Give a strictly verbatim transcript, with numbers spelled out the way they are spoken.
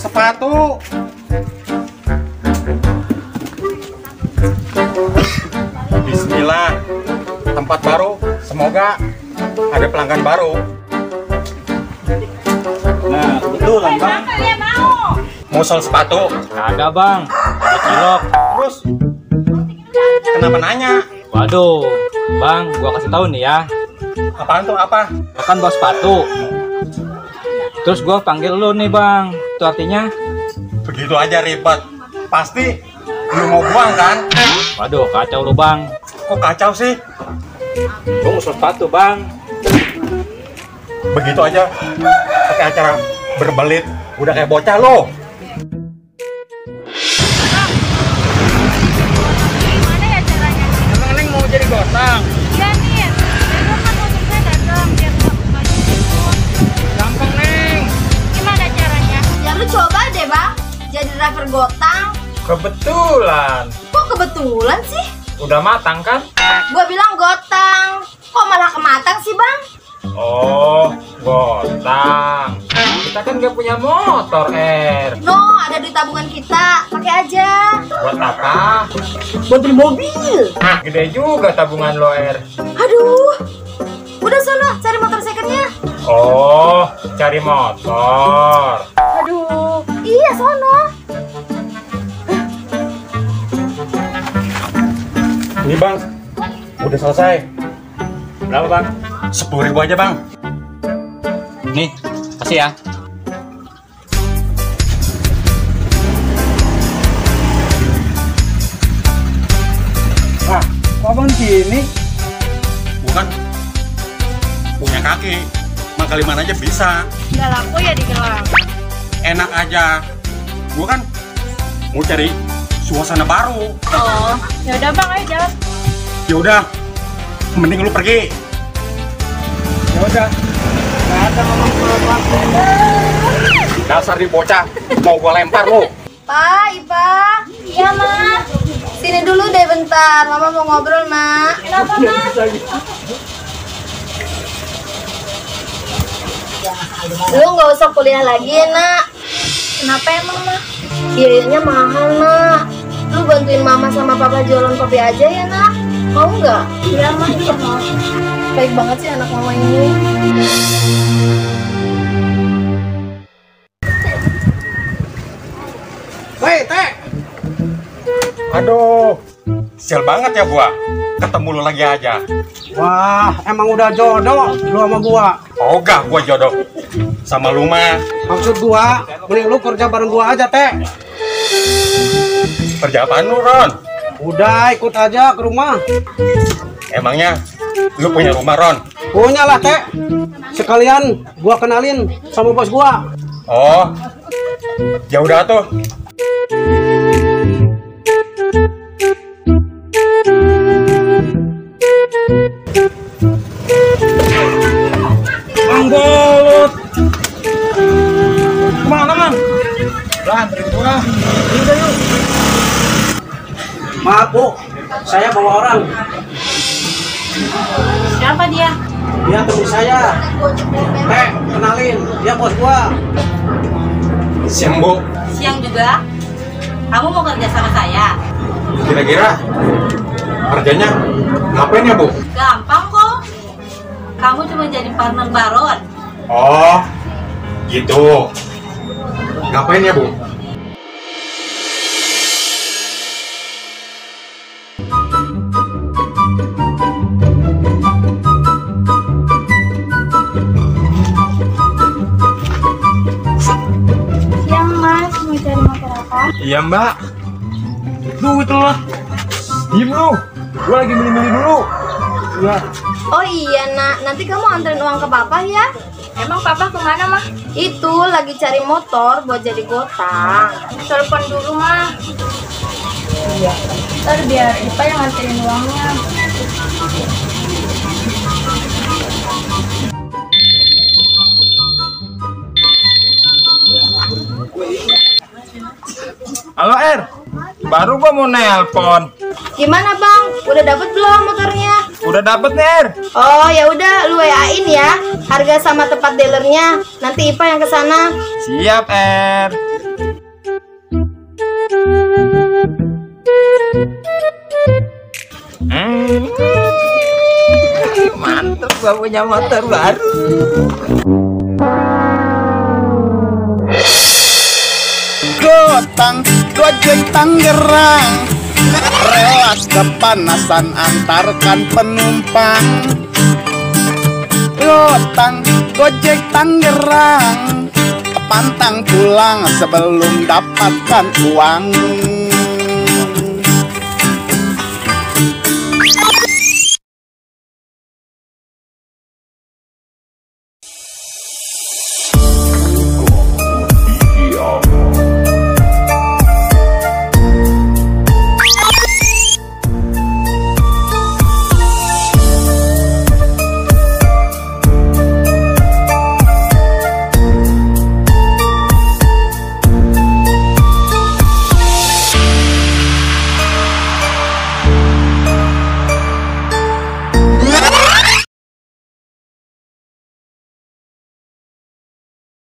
sepatu. Bismillah, tempat baru, semoga ada pelanggan baru. Nah, kebetulan bang. Mau soal sepatu? Kagak bang, ada cilok. Terus? Kenapa nanya? Waduh, bang, gua kasih tahu nih ya. Apaan tuh apa? Lo kan bawa sepatu. Terus gua panggil lu nih bang. Itu artinya? Begitu aja ribet. Pasti lu mau buang kan? Waduh, kacau lu bang. Kok kacau sih? Gua mau sepatu bang. Begitu aja pakai acara berbelit. Udah kayak bocah lo. Gimana ya caranya? Emang Neng mau jadi gotang? Iya nih, besok kan motor saya datang biar nggak buka dulu. Gampang Neng. Gimana caranya? Ya lu coba deh bang, jadi driver gotang. Kebetulan. Kok kebetulan sih? Udah matang kan? Gua bilang gotang, kok malah kematang sih bang? Oh, gotang. Kita kan gak punya motor, Er. No, ada di tabungan kita, pakai aja. Buat apa? Buat beli mobil. Gede juga tabungan lo, Er. Aduh, udah sono cari motor secondnya. Oh, cari motor. Aduh, iya sono. Ini bang, udah selesai. Berapa, Bang? Sepuluh ribu aja bang. Nih, kasih ya. Wah, Kok abang gini? bukan punya kaki. Mangkali mana aja bisa. Nggak laku ya di Gelang? Enak aja. Gua kan mau cari suasana baru. Oh, ya udah bang, ayo jalan. Ya udah, mending lu pergi. Ya udah. Nggak ada ngomong apa-apa. Dasar di bocah, mau gua lempar lu. Pak, Ipa. Iya, Mak. Sini dulu deh bentar, Mama mau ngobrol, Nak. Kenapa, Mak? Lu nggak usah kuliah lagi ya, Nak. Kenapa emang, Mak? Biayanya mahal, Nak. Lu bantuin Mama sama Papa jualan kopi aja ya, Nak. Mau nggak? Iya, Mak, iya mau. Baik banget sih anak Mama ini. Hei, Teh. Aduh, sial banget ya gua. Ketemu lu lagi aja. Wah, emang udah jodoh lu sama gua. Ogah gua jodoh sama lu mah. Maksud gua, mending lu kerja bareng gua aja, Teh. Kerja apaan lu, Ron? Udah, ikut aja ke rumah. Emangnya lu punya rumah, Ron? Punya lah, Teh. Sekalian gua kenalin sama bos gua. Oh, ya udah tuh. Mang Bolut. Kemana, Mang? Lah, anterin gua. Yaudah, yuk. Maaf, Bu. Saya bawa orang. Siapa dia? Dia teman saya. Teh, kenalin. Dia bos gua. Siang, Bu. Siang juga. Kamu mau kerja sama saya? Kira-kira kerjanya ngapain ya, Bu? Gampang kok. Kamu cuma jadi partner baron. Oh, gitu. Ngapain ya, Bu? Siang, Mas. Mau cari motor apa? Iya, Mbak. Duit lu lah. Diem lu. Gua lagi milih-milih dulu. Iya. Oh iya, Nak. Nanti kamu anterin uang ke Papa ya. Emang Papa kemana, Mah? Itu lagi cari motor buat jadi gotang. Telepon dulu, Mah. Iya. Ntar biar Ipa yang nganterin uangnya. Halo, Er. Baru gua mau nelpon. Gimana, Bang? Udah dapet belum motornya? Udah dapet nih, Er. Oh, ya udah lu W A-in ya. Harga sama tempat dealernya. Nanti Ipa yang ke sana. Siap, Er. Mantap, gua punya motor baru. Gotang, gojek Tangerang, relas kepanasan antarkan penumpang. Gotang, gojek Tangerang, pantang pulang sebelum dapatkan uang.